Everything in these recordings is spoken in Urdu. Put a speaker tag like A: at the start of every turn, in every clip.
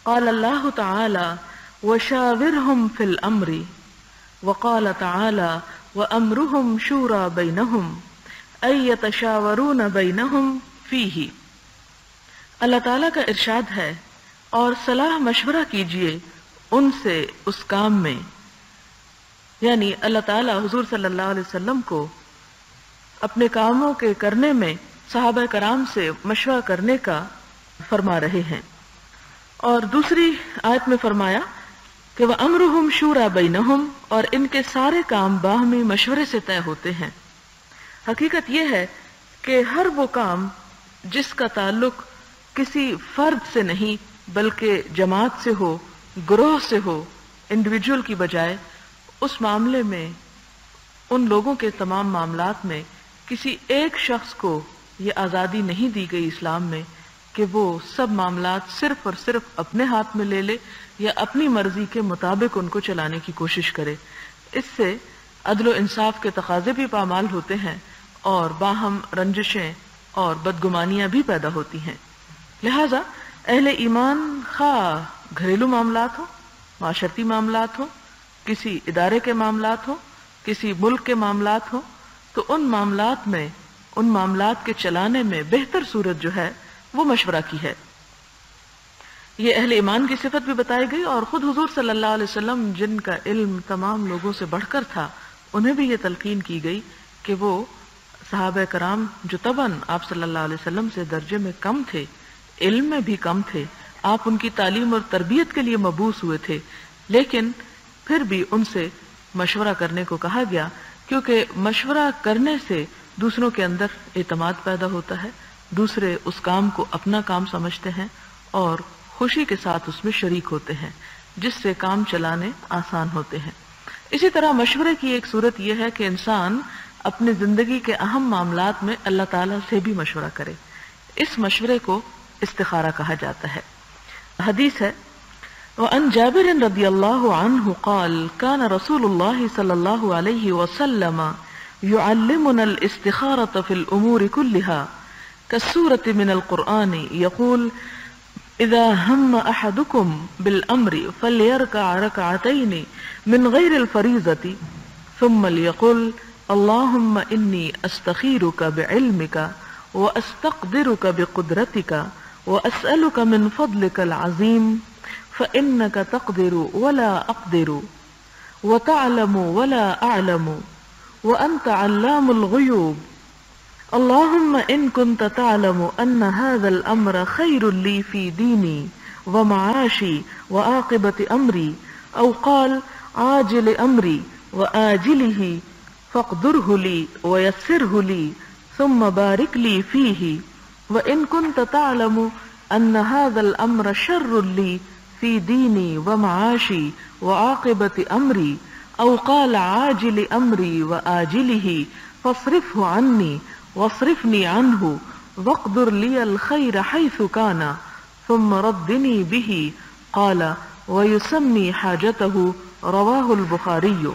A: قال اللہ تعالی وشاورہم فی الامر وقال تعالی وامرہم شورى بینہم ان یتشاورون بینہم فیہ۔ اللہ تعالیٰ کا ارشاد ہے اور صلاح مشورہ کیجئے ان سے اس کام میں، یعنی اللہ تعالیٰ حضور صلی اللہ علیہ وسلم کو اپنے کاموں کے کرنے میں صحابہ کرام سے مشورہ کرنے کا فرما رہے ہیں۔ اور دوسری آیت میں فرمایا کہ وَأَمْرُهُمْ شُورَى بَيْنَهُمْ، اور ان کے سارے کام باہمی مشورے سے طے ہوتے ہیں۔ حقیقت یہ ہے کہ ہر وہ کام جس کا تعلق کسی فرد سے نہیں بلکہ جماعت سے ہو، گروہ سے ہو، انڈیویجول کی بجائے، اس معاملے میں، ان لوگوں کے تمام معاملات میں کسی ایک شخص کو یہ آزادی نہیں دی گئی اسلام میں کہ وہ سب معاملات صرف اور صرف اپنے ہاتھ میں لے لے یا اپنی مرضی کے مطابق ان کو چلانے کی کوشش کرے۔ اس سے عدل و انصاف کے تقاضے بھی پامال ہوتے ہیں اور باہم رنجشیں اور بدگمانیاں بھی پیدا ہوتی ہیں۔ لہذا اہل ایمان خواہ گھریلو معاملات ہوں، معاشرتی معاملات ہوں، کسی ادارے کے معاملات ہوں، کسی ملک کے معاملات ہوں، تو ان معاملات کے چلانے میں بہتر صورت جو ہے وہ مشورہ کی ہے۔ یہ اہل ایمان کی صفت بھی بتائی گئی، اور خود حضور صلی اللہ علیہ وسلم جن کا علم تمام لوگوں سے بڑھ کر تھا، انہیں بھی یہ تلقین کی گئی کہ وہ صحابہ کرام جو طبعاً آپ صلی اللہ علیہ وسلم سے درجے میں کم تھے، علم میں بھی کم تھے، آپ ان کی تعلیم اور تربیت کے لیے مبعوث ہوئے تھے، لیکن پھر بھی ان سے مشورہ کرنے کو کہا گیا، کیونکہ مشورہ کرنے سے دوسروں کے اندر اعتماد پیدا ہوتا ہے، دوسرے اس کام کو اپنا کام سمجھتے ہیں اور خوشی کے ساتھ اس میں شریک ہوتے ہیں، جس سے کام چلانے آسان ہوتے ہیں۔ اسی طرح مشورے کی ایک صورت یہ ہے کہ انسان اپنی زندگی کے اہم معاملات میں اللہ تعالیٰ سے بھی مشورہ کرے، اس مشورے کو استخارہ کہا جاتا ہے۔ حدیث ہے وعن جابر رضی اللہ عنہ قال كان رسول اللہ صلی اللہ علیہ وسلم يعلمنا الاستخارة في الأمور كلها كالسورة من القرآن يقول إذا هم أحدكم بالأمر فليركع ركعتين من غير الفريضة ثم ليقل اللهم إني أستخيرك بعلمك وأستقدرك بقدرتك وأسألك من فضلك العظيم فإنك تقدر ولا أقدر وتعلم ولا أعلم وأنت علام الغيوب اللهم إن كنت تعلم أن هذا الأمر خير لي في ديني ومعاشي وعاقبة أمري أو قال عاجل أمري وآجله فاقدره لي ويسره لي ثم بارك لي فيه وإن كنت تعلم أن هذا الأمر شر لي في ديني ومعاشي وعاقبة أمري أو قال عاجل أمري وآجله فاصرفه عني واصرفني عنه واقدر لي الخير حيث كان ثم ردني به قال ويسمي حاجته رواه البخاري۔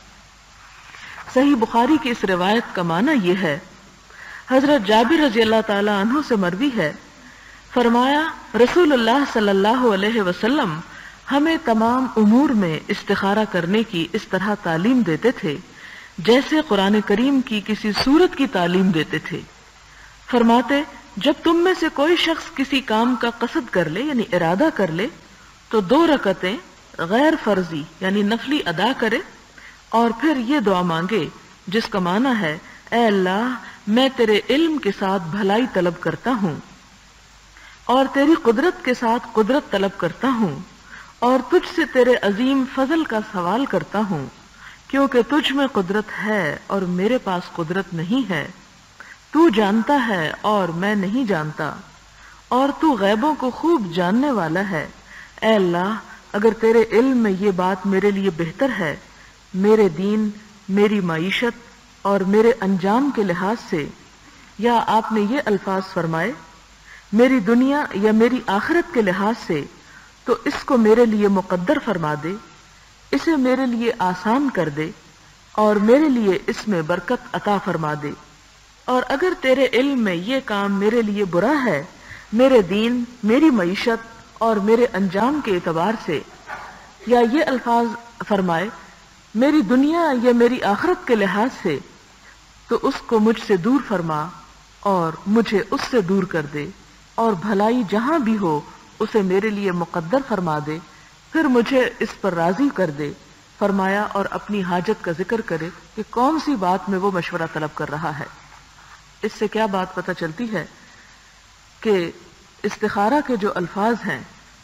A: صحیح بخاری کی اس روایت کا معنی یہ ہے، حضرت جابر رضی اللہ تعالی عنہ سے مروی ہے، فرمایا رسول اللہ صلی اللہ علیہ وسلم ہمیں تمام امور میں استخارہ کرنے کی اس طرح تعلیم دیتے تھے جیسے قرآن کریم کی کسی سورت کی تعلیم دیتے تھے۔ فرماتے جب تم میں سے کوئی شخص کسی کام کا قصد کر لے یعنی ارادہ کر لے تو 2 رکعتیں غیر فرضی یعنی نفلی ادا کرے اور پھر یہ دعا مانگے جس کا معنی ہے اے اللہ میں تیرے علم کے ساتھ بھلائی طلب کرتا ہوں اور تیری قدرت کے ساتھ قدرت طلب کرتا ہوں اور تجھ سے تیرے عظیم فضل کا سوال کرتا ہوں کیونکہ تجھ میں قدرت ہے اور میرے پاس قدرت نہیں ہے، تو جانتا ہے اور میں نہیں جانتا اور تو غیبوں کو خوب جاننے والا ہے۔ اے اللہ اگر تیرے علم میں یہ بات میرے لیے بہتر ہے، میرے دین، میری معیشت اور میرے انجام کے لحاظ سے، یا آپ نے یہ الفاظ فرمائے میری دنیا یا میری آخرت کے لحاظ سے، تو اس کو میرے لیے مقدر فرما دے، اسے میرے لیے آسان کر دے اور میرے لیے اس میں برکت عطا فرما دے، اور اگر تیرے علم میں یہ کام میرے لیے برا ہے، میرے دین، میری معیشت اور میرے انجام کے اعتبار سے، یا یہ الفاظ فرمائے میری دنیا یا میری آخرت کے لحاظ سے، تو اس کو مجھ سے دور فرما اور مجھے اس سے دور کر دے، اور بھلائی جہاں بھی ہو اسے میرے لیے مقدر فرما دے، پھر مجھے اس پر راضی کر دے۔ فرمایا اور اپنی حاجت کا ذکر کرے کہ کون سی بات میں وہ مشورہ طلب کر رہا ہے۔ اس سے کیا بات پتہ چلتی ہے کہ استخارہ کے جو الفاظ ہیں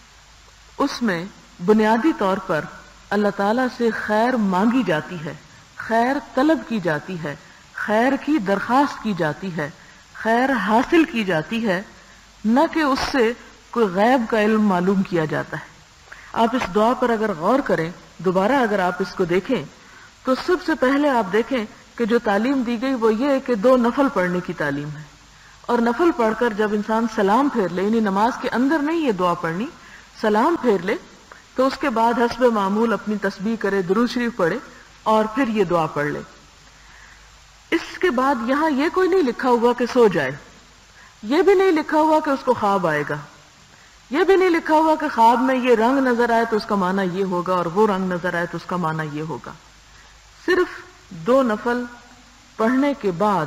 A: اس میں بنیادی طور پر اللہ تعالیٰ سے خیر مانگی جاتی ہے، خیر طلب کی جاتی ہے، خیر کی درخواست کی جاتی ہے، خیر حاصل کی جاتی ہے، نہ کہ اس سے کوئی غیب کا علم معلوم کیا جاتا ہے۔ آپ اس دعا پر اگر غور کریں، دوبارہ اگر آپ اس کو دیکھیں تو سب سے پہلے آپ دیکھیں کہ جو تعلیم دی گئی وہ یہ ہے کہ 2 نفل پڑھنے کی تعلیم ہے، اور نفل پڑھ کر جب انسان سلام پھیر لے، یعنی نماز کے اندر نہیں یہ دعا پڑھنی، سلام پھیر لے تو اس کے بعد حسب معمول اپنی تسبیح کرے، درود شریف پڑھے اور پھر یہ دعا پڑھ لے۔ اس کے بعد یہاں یہ کوئی نہیں لکھا ہوا کہ سو جائے، یہ بھی نہیں لکھا ہوا کہ اس کو خواب آئے گا، یہ بھی نہیں لکھا ہوا کہ خواب میں یہ رنگ نظر آئے تو اس کا معنی یہ ہوگا اور وہ رنگ نظر آئے تو اس کا معنی یہ ہوگا۔ صرف 2 نفل پڑھنے کے بعد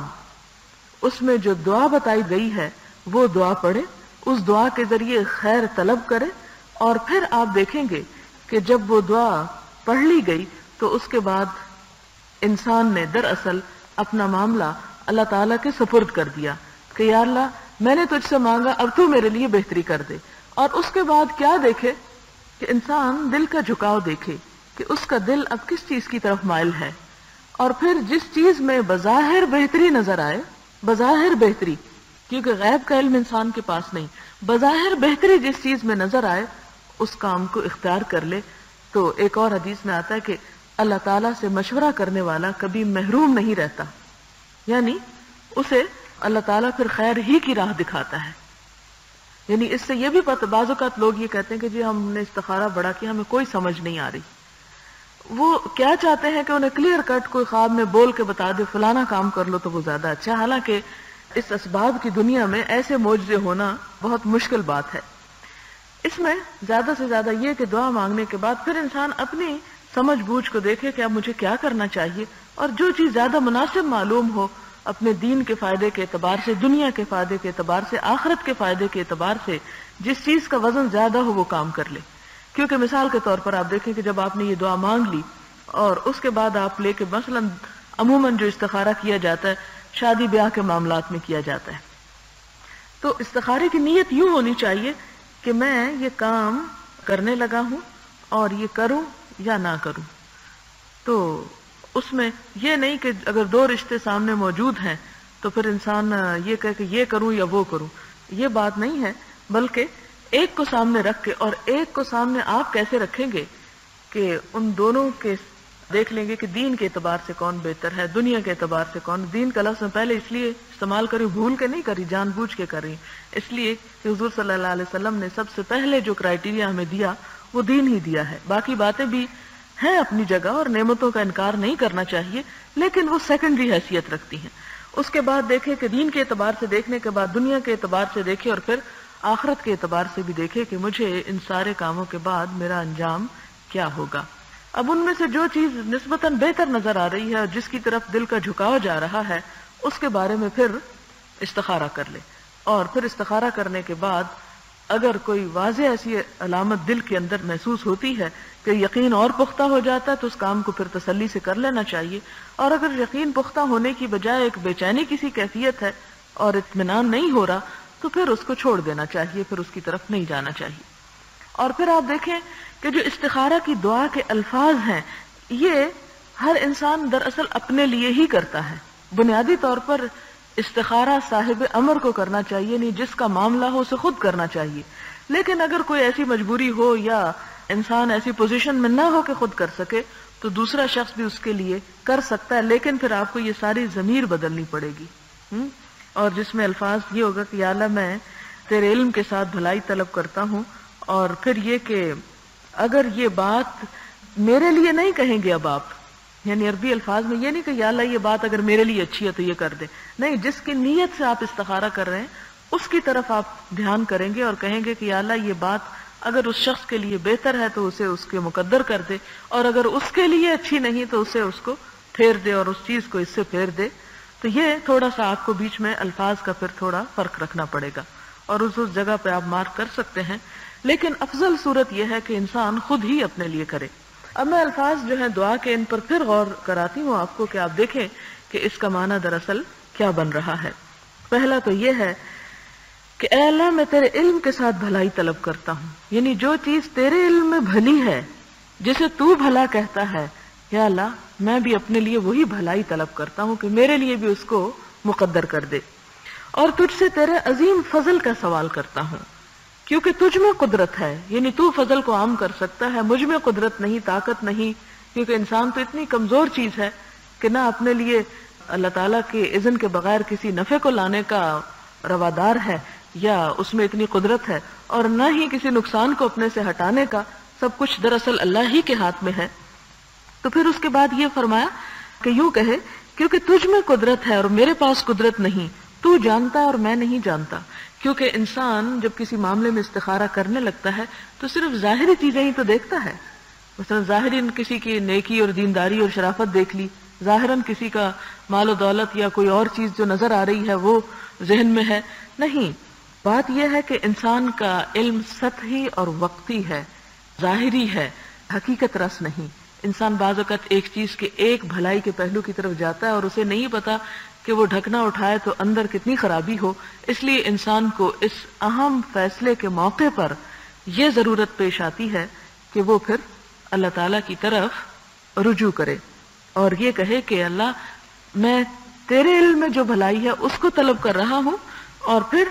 A: اس میں جو دعا بتائی گئی ہے وہ دعا پڑھے، اس دعا کے ذریعے خیر طلب کرے، اور پھر آپ دیکھیں گے کہ جب وہ دعا پڑھ لی گئی تو اس کے بعد انسان نے دراصل اپنا معاملہ اللہ تعالیٰ کے سپرد کر دیا کہ یا اللہ میں نے تجھ سے مانگا، اب تو میرے لیے بہتری کر دے۔ اور اس کے بعد کیا دیکھے کہ انسان دل کا جھکاؤ دیکھے کہ اس کا دل اب کس چیز کی طرف مائل ہے، اور پھر جس چیز میں بظاہر بہتری نظر آئے، بظاہر بہتری، کیونکہ غیب کا علم انسان کے پاس نہیں، بظاہر بہتری جس چیز میں نظر آئے اس کام کو اختیار کر لے۔ تو ایک اور حدیث میں آتا ہے کہ اللہ تعالیٰ سے مشورہ کرنے والا کبھی محروم نہیں رہتا، یعنی اسے اللہ تعالیٰ پھر خیر ہی کی راہ دکھاتا ہے۔ یعنی اس سے یہ بھی پتہ، بعض اوقات لوگ یہ کہتے ہیں کہ جی ہم نے استخارہ بڑا کیا، ہمیں کوئی سمجھ نہیں آ رہی۔ وہ کیا چاہتے ہیں کہ انہیں کلیئر کٹ کوئی خواب میں بول کے بتا دے فلانا کام کر لو تو وہ زیادہ اچھا، حالانکہ اس اسباب کی دنیا میں ایسے معجزے ہونا بہت مشکل بات ہے۔ اس میں زیادہ سے زیادہ یہ کہ دعا مانگنے کے بعد پھر انسان اپنی سمجھ بوجھ کو دیکھے کہ اب مجھے کیا کرنا چاہیے، اور جو چیز زیادہ مناسب معلوم ہو اپنے دین کے فائدے کے اعتبار سے، دنیا کے فائدے کے اعتبار سے، آخرت کے فائدے کے اعتبار سے، جس چیز کا وزن زیادہ ہو وہ کام کر لے۔ کیونکہ مثال کے طور پر آپ دیکھیں کہ جب آپ نے یہ دعا مانگ لی اور اس کے بعد آپ لے کے مثلا عموماً جو استخارہ کیا جاتا ہے شادی بیاہ کے معاملات میں کیا جاتا ہے، تو استخارے کی نیت یوں ہونی چاہیے کہ میں یہ کام کرنے لگا ہوں اور یہ کروں یا نہ کروں۔ تو اس میں یہ نہیں کہ اگر 2 رشتے سامنے موجود ہیں تو پھر انسان یہ کہے کہ یہ کروں یا وہ کروں، یہ بات نہیں ہے، بلکہ ایک کو سامنے رکھ کے، اور ایک کو سامنے آپ کیسے رکھیں گے کہ ان دونوں کے دیکھ لیں گے کہ دین کے اعتبار سے کون بہتر ہے، دنیا کے اعتبار سے کون۔ دین کا لفظ میں پہلے اس لیے استعمال کری، بھول کے نہیں کری، جان بوجھ کے کری، اس لیے کہ حضور صلی اللہ علیہ وسلم نے سب سے پہلے جو کرائیٹیریا ہمیں دیا وہ دین ہی دیا ہے۔ باقی باتیں بھی ہیں اپنی جگہ اور نعمتوں کا انکار نہیں کرنا چاہیے، لیکن وہ سیکنڈری حیثیت رکھتی ہیں۔ اس کے بعد دیکھے کہ دین کے اعتبار سے دیکھنے کے بعد دنیا کے اعتبار سے دیکھے، اور پھر آخرت کے اعتبار سے بھی دیکھے کہ مجھے ان سارے کاموں کے بعد میرا انجام کیا ہوگا۔ اب ان میں سے جو چیز نسبتاً بہتر نظر آ رہی ہے اور جس کی طرف دل کا جھکاؤ جا رہا ہے اس کے بارے میں پھر استخارہ کر لے، اور پھر استخارہ کرنے کے بعد اگر کوئی واضح ایسی علامت دل کے اندر محسوس ہوتی ہے کہ یقین اور پختہ ہو جاتا ہے تو اس کام کو پھر تسلی سے کر لینا چاہیے، اور اگر یقین پختہ ہونے کی بجائے ایک بے چینی کسی کیفیت ہے اور اطمینان نہیں ہو رہا تو پھر اس کو چھوڑ دینا چاہیے، پھر اس کی طرف نہیں جانا چاہیے۔ اور پھر آپ دیکھیں کہ جو استخارہ کی دعا کے الفاظ ہیں یہ ہر انسان دراصل اپنے لیے ہی کرتا ہے۔ بنیادی طور پر استخارہ صاحب امر کو کرنا چاہیے، نہیں جس کا معاملہ ہو اسے خود کرنا چاہیے، لیکن اگر کوئی ایسی مجبوری ہو یا انسان ایسی پوزیشن میں نہ ہو کہ خود کر سکے تو دوسرا شخص بھی اس کے لیے کر سکتا ہے، لیکن پھر آپ کو یہ ساری ضمیر بدلنی پڑے گی، اور جس میں الفاظ یہ ہوگا کہ یا اللہ میں تیرے علم کے ساتھ بھلائی طلب کرتا ہوں، اور پھر یہ کہ اگر یہ بات میرے لیے نہیں کہیں گے اب آپ، یعنی عربی الفاظ میں یہ نہیں کہ یا اللہ یہ بات اگر میرے لیے اچھی ہے تو یہ کر دے، نہیں، جس کی نیت سے آپ استخارہ کر رہے ہیں اس کی طرف آپ دھیان کریں گے اور کہیں گے کہ یا اللہ یہ بات اگر اس شخص کے لیے بہتر ہے تو اسے اس کے مقدر کر دے، اور اگر اس کے لیے اچھی نہیں تو اسے اس کو پھیر دے اور اس چیز کو اس سے پھیر دے۔ تو یہ تھوڑا سا آپ کو بیچ میں الفاظ کا پھر تھوڑا فرق رکھنا پڑے گا، اور اس جگہ پہ آپ مارک کر سکتے ہیں، لیکن افضل صورت یہ ہے کہ انسان خود ہی اپنے لیے کرے۔ اب میں الفاظ جو ہیں دعا کے ان پر پھر غور کراتی ہوں آپ کو کہ آپ دیکھیں کہ اس کا معنی دراصل کیا بن رہا ہے۔ پہلا تو یہ ہے کہ اے اللہ میں تیرے علم کے ساتھ بھلائی طلب کرتا ہوں، یعنی جو چیز تیرے علم میں بھلی ہے، جسے تو بھلا کہتا ہے، یا اللہ میں بھی اپنے لیے وہی بھلائی طلب کرتا ہوں کہ میرے لیے بھی اس کو مقدر کر دے، اور تجھ سے تیرے عظیم فضل کا سوال کرتا ہوں، کیونکہ تجھ میں قدرت ہے، یعنی تو فضل کو عام کر سکتا ہے، مجھ میں قدرت نہیں، طاقت نہیں، کیونکہ انسان تو اتنی کمزور چیز ہے کہ نہ اپنے لیے اللہ تعالیٰ کے اذن کے بغیر کسی نفع کو لانے کا روادار ہے یا اس میں اتنی قدرت ہے، اور نہ ہی کسی نقصان کو اپنے سے ہٹانے کا، سب کچھ دراصل اللہ ہی کے ہاتھ میں ہے۔ تو پھر اس کے بعد یہ فرمایا کہ یوں کہے کیونکہ تجھ میں قدرت ہے اور میرے پاس قدرت نہیں، تو جانتا ہے اور میں نہیں جانتا، کیونکہ انسان جب کسی معاملے میں استخارہ کرنے لگتا ہے تو صرف ظاہری چیزیں ہی تو دیکھتا ہے، مثلا ظاہری کسی کی نیکی اور دینداری اور شرافت دیکھ لی، ظاہراً کسی کا مال و دولت یا کوئی اور چیز جو نظر آ رہی ہے وہ ذہن میں ہے، نہیں، بات یہ ہے کہ انسان کا علم سطحی اور وقتی ہے، ظاہری ہے، حقیقت رس نہیں۔ انسان بعض اوقات ایک چیز کے ایک بھلائی کے پہلو کی طرف جاتا ہے اور اسے نہیں پتا کہ وہ ڈھکنا اٹھائے تو اندر کتنی خرابی ہو، اس لیے انسان کو اس اہم فیصلے کے موقع پر یہ ضرورت پیش آتی ہے کہ وہ پھر اللہ تعالیٰ کی طرف رجوع کرے اور یہ کہے کہ اللہ میں تیرے علم میں جو بھلائی ہے اس کو طلب کر رہا ہوں، اور پھر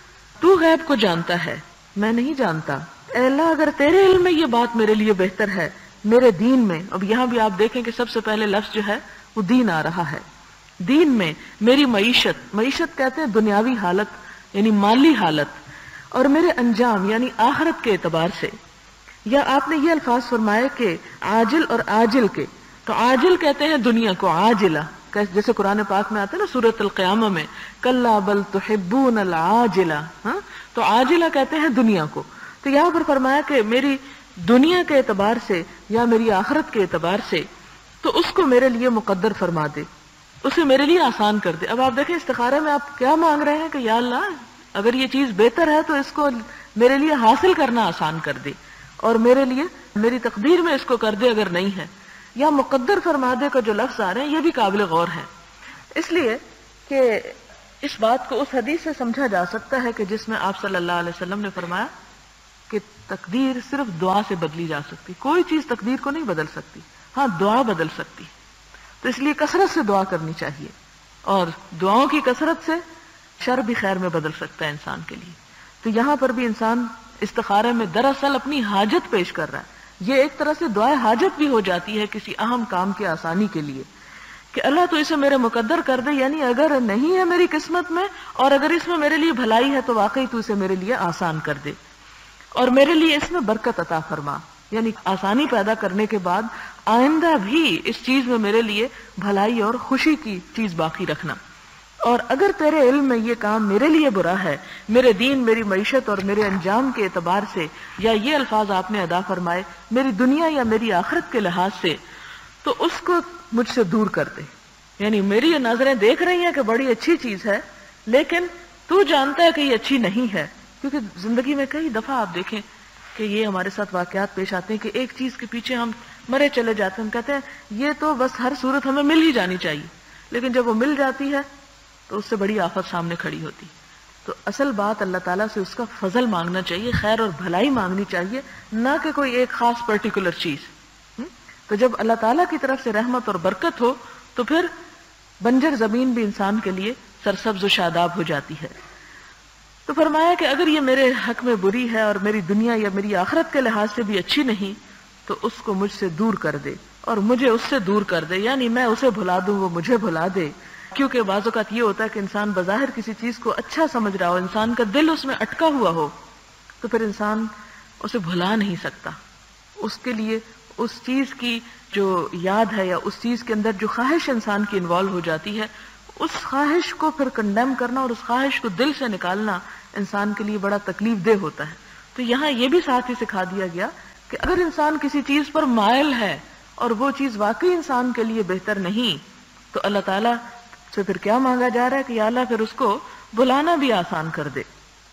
A: تو غیب کو جانتا ہے، میں نہیں جانتا، اے اللہ اگر تیرے علم میں یہ بات میرے لیے بہتر ہے، میرے دین میں، اب یہاں بھی آپ دیکھیں کہ سب سے پہلے لفظ جو ہے وہ دین آ رہا ہے، دین میں میری معیشت کہتے ہیں دنیاوی حالت یعنی مالی حالت، اور میرے انجام یعنی آخرت کے اعتبار سے، یا آپ نے یہ الفاظ فرمائے کہ عاجل اور آجل کے، تو عاجل کہتے ہیں دنیا کو، عاجلہ جیسے قرآن پاک میں آتا ہے نا سورۃ القیامہ میں کلا بل تحبون العاجلہ، تو عاجلہ کہتے ہیں دنیا کو، تو یہاں پر فرمایا کہ میری دنیا کے اعتبار سے یا میری آخرت کے اعتبار سے تو اس کو میرے لیے مقدر فرما دے، اسے میرے لیے آسان کر دے۔ اب آپ دیکھیں استخارے میں آپ کیا مانگ رہے ہیں کہ یا اللہ اگر یہ چیز بہتر ہے تو اس کو میرے لیے حاصل کرنا آسان کر دے، اور میرے لیے میری تقدیر میں اس کو کر دے اگر نہیں ہے، یا مقدر فرما دے کا جو لفظ آ رہے ہیں یہ بھی قابل غور ہے، اس لیے کہ اس بات کو اس حدیث سے سمجھا جا سکتا ہے کہ جس میں آپ صلی اللہ علیہ وسلم نے فرمایا کہ تقدیر صرف دعا سے بدلی جا سکتی، کوئی چیز تقدیر کو نہیں بدل سکتی، ہاں دعا بدل سکتی، تو اس لیے کثرت سے دعا کرنی چاہیے، اور دعاؤں کی کثرت سے شر بھی خیر میں بدل سکتا ہے انسان کے لیے۔ تو یہاں پر بھی انسان استخارے میں دراصل اپنی حاجت پیش کر رہا ہے، یہ ایک طرح سے دعائے حاجت بھی ہو جاتی ہے کسی اہم کام کی آسانی کے لیے کہ اللہ تو اسے میرے مقدر کر دے، یعنی اگر نہیں ہے میری قسمت میں اور اگر اس میں میرے لیے بھلائی ہے تو واقعی تو اسے میرے لیے آسان کر دے، اور میرے لیے اس میں برکت عطا فرما، یعنی آسانی پیدا کرنے کے بعد آئندہ بھی اس چیز میں میرے لیے بھلائی اور خوشی کی چیز باقی رکھنا، اور اگر تیرے علم میں یہ کام میرے لیے برا ہے، میرے دین، میری معیشت اور میرے انجام کے اعتبار سے، یا یہ الفاظ آپ نے ادا فرمائے میری دنیا یا میری آخرت کے لحاظ سے، تو اس کو مجھ سے دور کر دے، یعنی میری یہ نظریں دیکھ رہی ہیں کہ بڑی اچھی چیز ہے لیکن تو جانتا ہے کہ یہ اچھی نہیں ہے، کیونکہ زندگی میں کئی دفعہ آپ دیکھیں کہ یہ ہمارے ساتھ واقعات پیش آتے ہیں کہ ایک چیز کے پیچھے ہم مرے چلے جاتے ہیں، ہم کہتے ہیں یہ تو بس ہر صورت ہمیں مل ہی جانی چاہیے، لیکن جب وہ مل جاتی ہے تو اس سے بڑی آفت سامنے کھڑی ہوتی۔ تو اصل بات اللہ تعالیٰ سے اس کا فضل مانگنا چاہیے، خیر اور بھلائی مانگنی چاہیے، نہ کہ کوئی ایک خاص پرٹیکولر چیز۔ تو جب اللہ تعالیٰ کی طرف سے رحمت اور برکت ہو تو پھر بنجر زمین بھی انسان کے لیے سرسبز و شاداب ہو جاتی ہے۔ تو فرمایا کہ اگر یہ میرے حق میں بری ہے اور میری دنیا یا میری آخرت کے لحاظ سے بھی اچھی نہیں تو اس کو مجھ سے دور کر دے اور مجھے اس سے دور کر دے، یعنی میں اسے بھلا دوں وہ مجھے بھلا دے، کیونکہ بعض اوقات یہ ہوتا ہے کہ انسان بظاہر کسی چیز کو اچھا سمجھ رہا ہو، انسان کا دل اس میں اٹکا ہوا ہو، تو پھر انسان اسے بھلا نہیں سکتا، اس کے لیے اس چیز کی جو یاد ہے یا اس چیز کے اندر جو خواہش انسان کی انوالو ہو جاتی ہے، اس خواہش کو پھر کنڈیم کرنا اور اس خواہش کو دل سے نکالنا انسان کے لیے بڑا تکلیف دہ ہوتا ہے۔ تو یہاں یہ بھی ساتھ ہی سکھا دیا گیا کہ اگر انسان کسی چیز پر مائل ہے اور وہ چیز واقعی انسان کے لیے بہتر نہیں، تو اللہ تعالیٰ سے پھر کیا مانگا جا رہا ہے کہ یا اللہ پھر اس کو بلانا بھی آسان کر دے.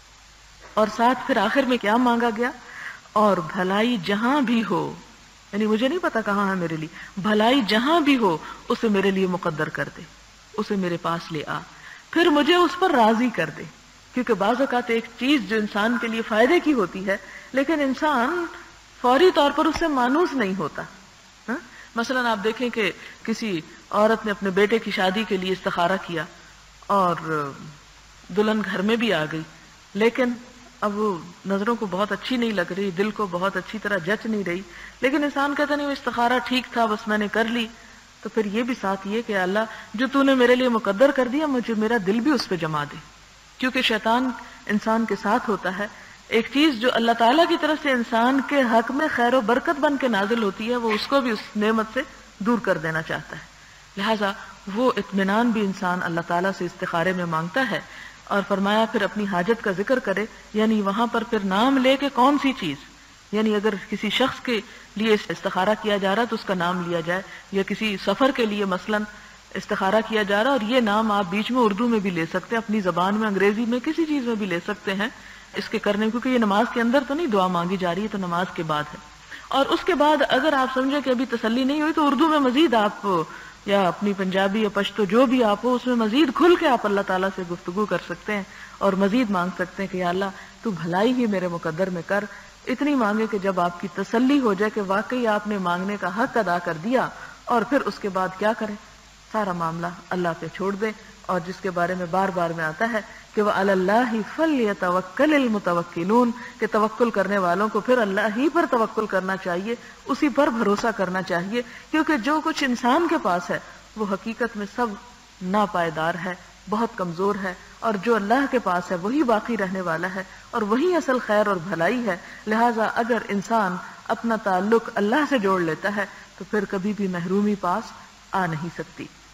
A: اور ساتھ پھر آخر میں کیا مانگا گیا؟ اور بھلائی جہاں بھی ہو، یعنی مجھے نہیں پتا کہاں ہے میرے لیے، بھلائی جہاں بھی ہو اسے میرے لیے مقدر کر دے، اسے میرے پاس لے آ، پھر مجھے اس پر راضی کر دے. کیونکہ بعض اوقات ایک چیز جو انسان کے لیے فائدے کی ہوتی ہے لیکن انسان فوری طور پر اس سے مانوس نہیں ہوتا. مثلا آپ دیکھیں کہ کسی عورت نے اپنے بیٹے کی شادی کے لیے استخارہ کیا اور دلہن گھر میں بھی آ گئی، لیکن اب وہ نظروں کو بہت اچھی نہیں لگ رہی، دل کو بہت اچھی طرح جچ نہیں رہی، لیکن انسان کہتا نہیں وہ استخارہ ٹھیک تھا، بس میں نے کر لی. تو پھر یہ بھی ساتھ یہ کہ اللہ جو تو نے میرے لیے مقدر کر دیا مجھے میرا دل بھی اس پہ جما دے. کیونکہ شیطان انسان کے ساتھ ہوتا ہے، ایک چیز جو اللہ تعالیٰ کی طرف سے انسان کے حق میں خیر و برکت بن کے نازل ہوتی ہے وہ اس کو بھی اس نعمت سے دور کر دینا چاہتا ہے. لہٰذا وہ اطمینان بھی انسان اللہ تعالیٰ سے استخارے میں مانگتا ہے. اور فرمایا پھر اپنی حاجت کا ذکر کرے، یعنی وہاں پر پھر نام لے کے کون سی چیز، یعنی اگر کسی شخص کے لیے استخارہ کیا جا رہا تو اس کا نام لیا جائے، یا کسی سفر کے لیے مثلا استخارہ کیا جا رہا، اور یہ نام آپ بیچ میں اردو میں بھی لے سکتے ہیں، اپنی زبان میں، انگریزی میں، کسی چیز میں بھی لے سکتے ہیں اس کے کرنے، کیونکہ یہ نماز کے اندر تو نہیں دعا مانگی جا رہی ہے، تو نماز کے بعد ہے. اور اس کے بعد اگر آپ سمجھے کہ ابھی تسلی نہیں ہوئی تو اردو میں مزید آپ یا اپنی پنجابی یا پشتو جو بھی آپ ہو اس میں مزید کھل کے آپ اللہ تعالیٰ سے گفتگو کر سکتے ہیں اور مزید مانگ سکتے ہیں کہ یا اللہ تو بھلائی ہی میرے مقدر میں کر. اتنی مانگے کہ جب آپ کی تسلی ہو جائے کہ واقعی آپ نے مانگنے کا حق ادا کر دیا، اور پھر اس کے بعد کیا کریں، سارا معاملہ اللہ پہ چھوڑ دیں. اور جس کے بارے میں بار بار میں آتا ہے کہ وَعَلَى اللَّهِ فَلْيَتَوَكَّلِ الْمُتَوَكِّلُونَ، کہ توکل کرنے والوں کو پھر اللہ ہی پر توکل کرنا چاہیے، اسی پر بھروسہ کرنا چاہیے. کیونکہ جو کچھ انسان کے پاس ہے وہ حقیقت میں سب ناپائیدار ہے، بہت کمزور ہے، اور جو اللہ کے پاس ہے وہی باقی رہنے والا ہے اور وہی اصل خیر اور بھلائی ہے. لہٰذا اگر انسان اپنا تعلق اللہ سے جوڑ لیتا ہے تو پھر کبھی بھی محرومی پاس آ نہیں سکتی.